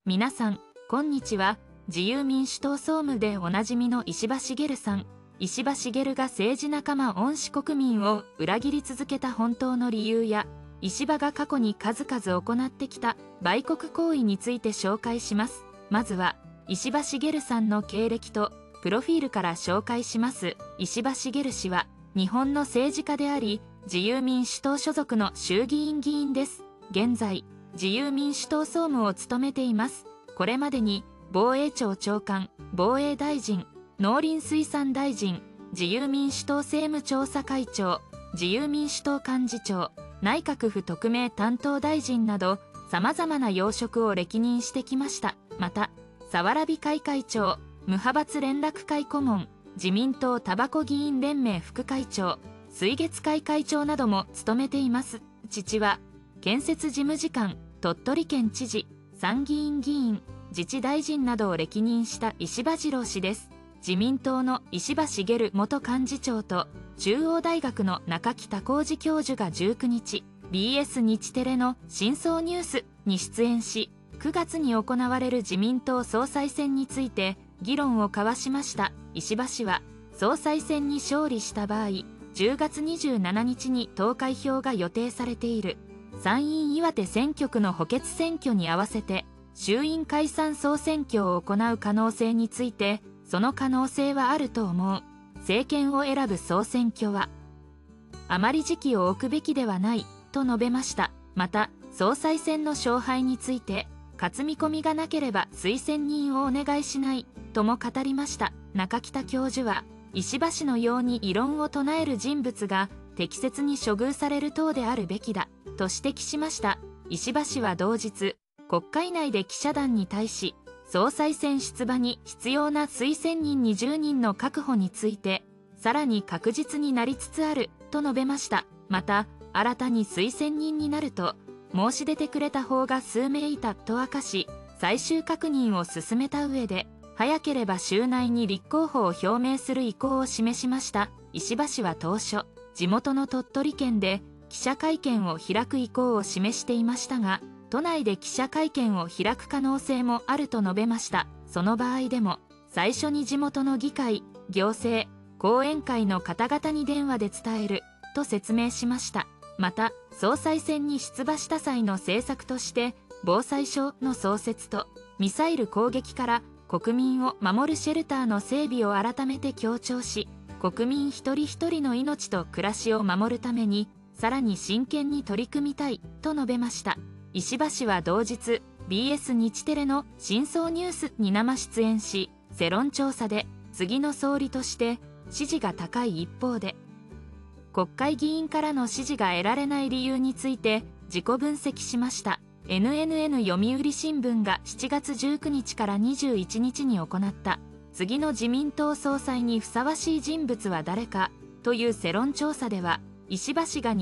皆さん、こんにちは。自由民主党総務でおなじみの石破茂さん。石破茂が政治仲間恩師国民を裏切り続けた本当の理由や、石破が過去に数々行ってきた売国行為について紹介します。まずは、石破茂さんの経歴とプロフィールから紹介します。石破茂氏は、日本の政治家であり、自由民主党所属の衆議院議員です。現在、自由民主党総務を務めています。これまでに、防衛庁長官、防衛大臣、農林水産大臣、自由民主党政務調査会長、自由民主党幹事長、内閣府特命担当大臣など、様々な要職を歴任してきました。また、早蕨会会長、無派閥連絡会顧問、自民党たばこ議員連盟副会長、水月会会長なども務めています。父は、建設事務次官、鳥取県知事、参議院議員、自治大臣などを歴任した石破次郎氏です。自民党の石破茂元幹事長と中央大学の中木多幸次教授が19日、BS 日テレの深層ニュースに出演し、9月に行われる自民党総裁選について議論を交わしました。石破氏は、総裁選に勝利した場合、10月27日に投開票が予定されている参院岩手選挙区の補欠選挙に合わせて、衆院解散総選挙を行う可能性について、その可能性はあると思う。政権を選ぶ総選挙は、あまり時期を置くべきではない、と述べました。また、総裁選の勝敗について、勝つ見込みがなければ推薦人をお願いしない、とも語りました。中木田教授は、石破氏のように異論を唱える人物が、適切に処遇される党であるべきだ、と指摘しました。石破氏は同日、国会内で記者団に対し、総裁選出馬に必要な推薦人20人の確保について、さらに確実になりつつある、と述べました。また、新たに推薦人になると、申し出てくれた方が数名いたと明かし、最終確認を進めた上で、早ければ週内に立候補を表明する意向を示しました。石破氏は当初、地元の鳥取県で記者会見を開く意向を示していましたが、都内で記者会見を開く可能性もあると述べました。その場合でも、最初に地元の議会、行政、後援会の方々に電話で伝える、と説明しました。また、総裁選に出馬した際の政策として、防災省の創設と、ミサイル攻撃から国民を守るシェルターの整備を改めて強調し、国民一人一人の命と暮らしを守るために、さらに真剣に取り組みたい、と述べました。石破氏は同日、BS 日テレの深層ニュースに生出演し、世論調査で次の総理として支持が高い一方で、国会議員からの支持が得られない理由について自己分析しました。NNN 読売新聞が7月19日から21日に行った次の自民党総裁にふさわしい人物は誰かという世論調査では、石破氏が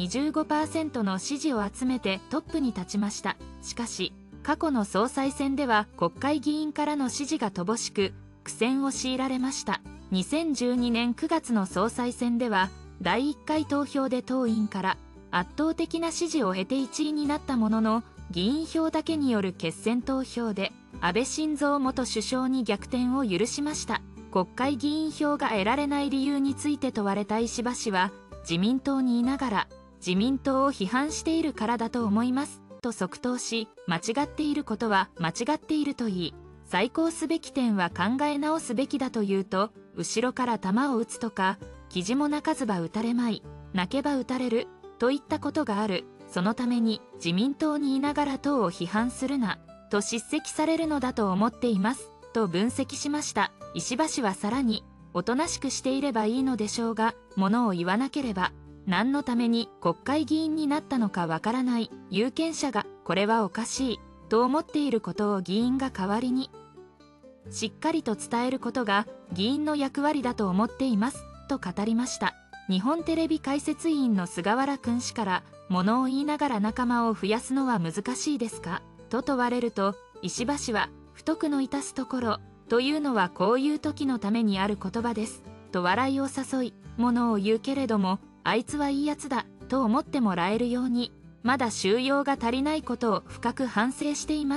25% の支持を集めてトップに立ちました。しかし、過去の総裁選では国会議員からの支持が乏しく、苦戦を強いられました。2012年9月の総裁選では、第1回投票で党員から圧倒的な支持を得て1位になったものの、議員票だけによる決選投票で、安倍晋三元首相に逆転を許しました。国会議員票が得られない理由について問われた石破氏は、自民党にいながら自民党を批判しているからだと思いますと即答し、間違っていることは間違っていると言い、再考すべき点は考え直すべきだと言うと、後ろから球を打つとか、記事も泣かずば打たれまい、泣けば打たれるといったことがある。そのために自民党にいながら党を批判するなと叱責されるのだと思っていますと分析しました。石破氏はさらに、おとなしくしていればいいのでしょうが、ものを言わなければ、何のために国会議員になったのかわからない有権者が、これはおかしい、と思っていることを議員が代わりに、しっかりと伝えることが議員の役割だと思っています、と語りました。日本テレビ解説委員の菅原君氏から、ものを言いながら仲間を増やすのは難しいですかと問われると、石破氏は、不徳の致すところ、というのはこういう時のためにある言葉です。と笑いを誘い、ものを言うけれども、あいつはいいやつだ、と思ってもらえるように、まだ修養が足りないことを深く反省しています。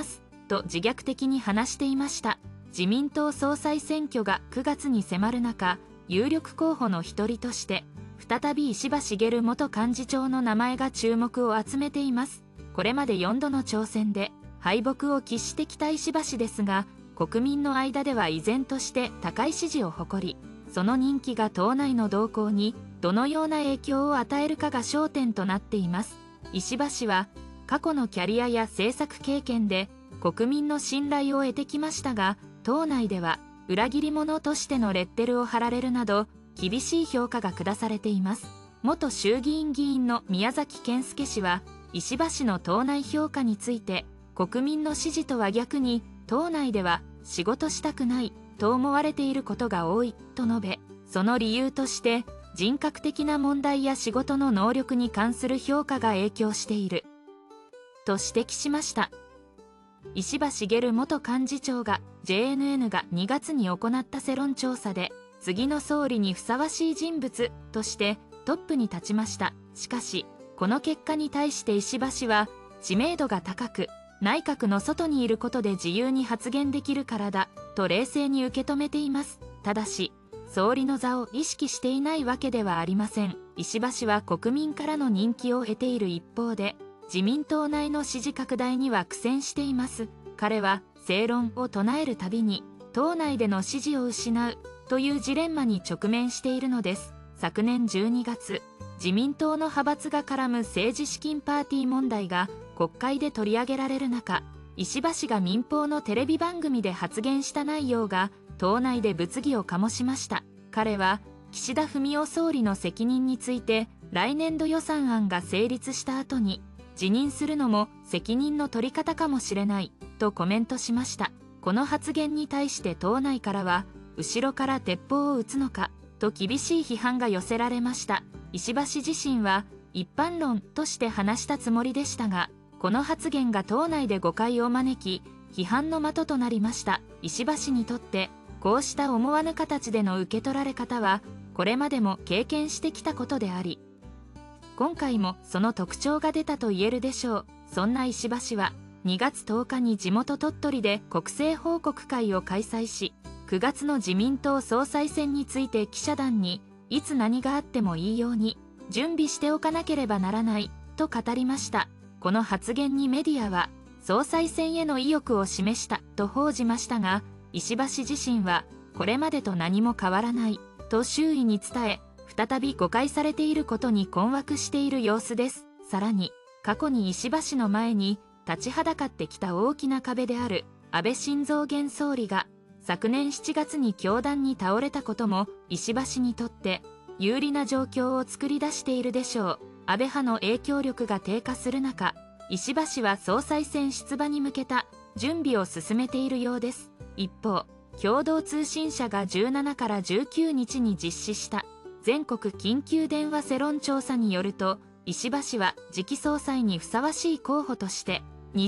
と自虐的に話していました。自民党総裁選挙が9月に迫る中、有力候補の一人として、再び石破茂元幹事長の名前が注目を集めています。これまで4度の挑戦で敗北を喫してきた石破氏ですが、国民の間では依然として高い支持を誇り、その人気が党内の動向にどのような影響を与えるかが焦点となっています。石破氏は過去のキャリアや政策経験で国民の信頼を得てきましたが、党内では裏切り者としてのレッテルを貼られるなど厳しい評価が下されています。元衆議院議員の宮崎謙介氏は、石破氏の党内評価について、国民の支持とは逆に党内では仕事したくないと思われていることが多いと述べ、その理由として人格的な問題や仕事の能力に関する評価が影響していると指摘しました。石破茂元幹事長が JNN が2月に行った世論調査で、次の総理にふさわしい人物としてトップに立ちました。しかしこの結果に対して石破氏は、知名度が高く内閣の外にいることで自由に発言できるからだと冷静に受け止めています。ただし総理の座を意識していないわけではありません。石破氏は国民からの人気を得ている一方で、自民党内の支持拡大には苦戦しています。彼は正論を唱えるたびに党内での支持を失うというジレンマに直面しているのです。昨年12月、自民党の派閥が絡む政治資金パーティー問題が国会で取り上げられる中、石破氏が民放のテレビ番組で発言した内容が党内で物議を醸しました。彼は岸田文雄総理の責任について、来年度予算案が成立した後に辞任するのも責任の取り方かもしれないとコメントしました。この発言に対して党内からは、後ろから鉄砲を撃つのかと厳しい批判が寄せられました。石破氏自身は一般論として話したつもりでしたが、この発言が党内で誤解を招き、批判の的となりました。石破氏にとってこうした思わぬ形での受け取られ方は、これまでも経験してきたことであり、今回もその特徴が出たと言えるでしょう。そんな石破氏は2月10日に地元鳥取で国政報告会を開催し、9月の自民党総裁選について記者団に、いつ何があってもいいように準備しておかなければならないと語りました。この発言にメディアは、総裁選への意欲を示したと報じましたが、石破氏自身はこれまでと何も変わらないと周囲に伝え、再び誤解されていることに困惑している様子です。さらに過去に石破氏の前に立ちはだかってきた大きな壁である安倍晋三現総理が昨年7月に凶弾に倒れたことも、石破氏にとって有利な状況を作り出しているでしょう。安倍派の影響力が低下する中、石破氏は総裁選出馬に向けた準備を進めているようです。一方、共同通信社が17から19日に実施した全国緊急電話世論調査によると、石破氏は次期総裁にふさわしい候補として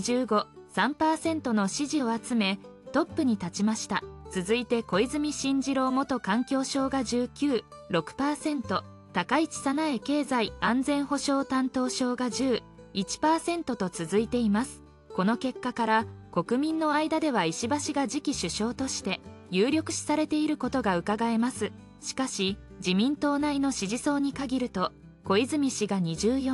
25、3% の支持を集めトップに立ちました。続いて小泉進次郎元環境相が19、6%、高市早苗経済安全保障担当相が10、1% と続いています。この結果から国民の間では石破氏が次期首相として有力視されていることが伺えます。しかし自民党内の支持層に限ると、小泉氏が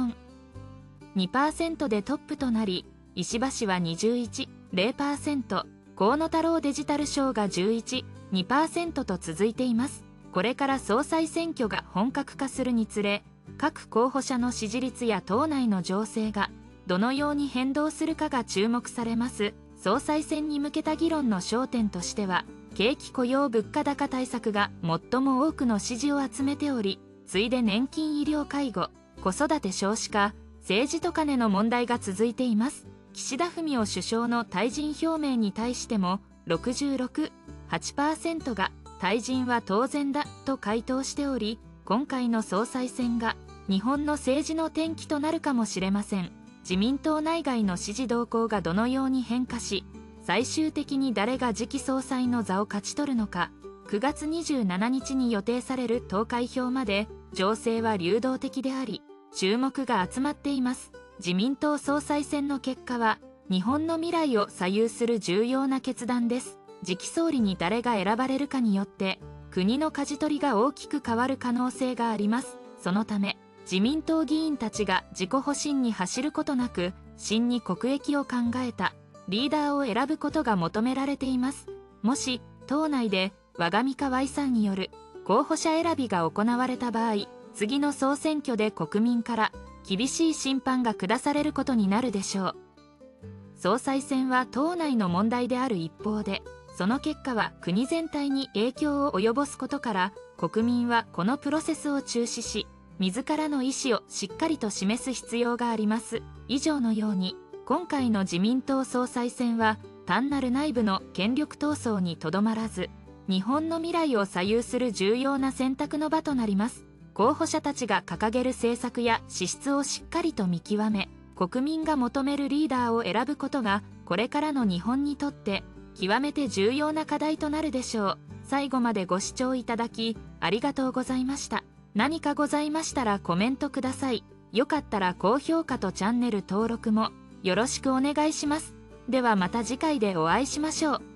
24、2% でトップとなり、石破氏は21、0%、河野太郎デジタル相が11、2% と続いています。これから総裁選挙が本格化するにつれ、各候補者の支持率や党内の情勢がどのように変動するかが注目されます。総裁選に向けた議論の焦点としては、景気雇用物価高対策が最も多くの支持を集めており、次いで年金医療介護、子育て少子化、政治とカネの問題が続いています。岸田文雄首相の退陣表明に対しても66、8% が退陣は当然だと回答しており、今回の総裁選が日本の政治の転機となるかもしれません。自民党内外の支持動向がどのように変化し、最終的に誰が次期総裁の座を勝ち取るのか、9月27日に予定される投開票まで情勢は流動的であり、注目が集まっています。自民党総裁選の結果は日本の未来を左右する重要な決断です。次期総理に誰が選ばれるかによって国の舵取りが大きく変わる可能性があります。そのため自民党議員たちが自己保身に走ることなく真に国益を考えたリーダーを選ぶことが求められています。もし党内で我が身か Y さんによる候補者選びが行われた場合、次の総選挙で国民から厳しい審判が下されることになるでしょう。総裁選は党内の問題である一方で、その結果は国全体に影響を及ぼすことから、国民はこのプロセスを注視し、自らの意思をしっかりと示す必要があります。以上のように、今回の自民党総裁選は、単なる内部の権力闘争にとどまらず、日本の未来を左右する重要な選択の場となります。候補者たちが掲げる政策や資質をしっかりと見極め、国民が求めるリーダーを選ぶことが、これからの日本にとって、極めて重要な課題となるでしょう。最後までご視聴いただき、ありがとうございました。何かございましたらコメントください。よかったら高評価とチャンネル登録もよろしくお願いします。ではまた次回でお会いしましょう。